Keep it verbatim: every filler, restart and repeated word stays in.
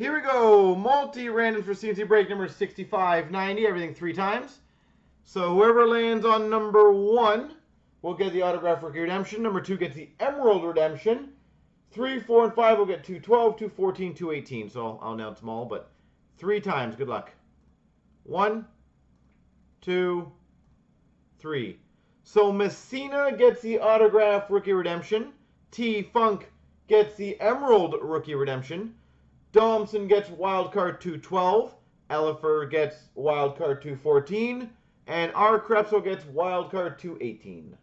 Here we go. Multi-random for C and C break number sixty-five ninety. Everything three times. So whoever lands on number one will get the autograph rookie redemption. Number two gets the emerald redemption. Three, four, and five will get two twelve, two fourteen, two eighteen. So I'll, I'll announce them all, but three times. Good luck. One, two, three. So Messina gets the autograph rookie redemption. T Funk gets the emerald rookie redemption. Domson gets wildcard two twelve. Elifer gets wildcard two fourteen. And R. Krepsel gets wildcard two eighteen.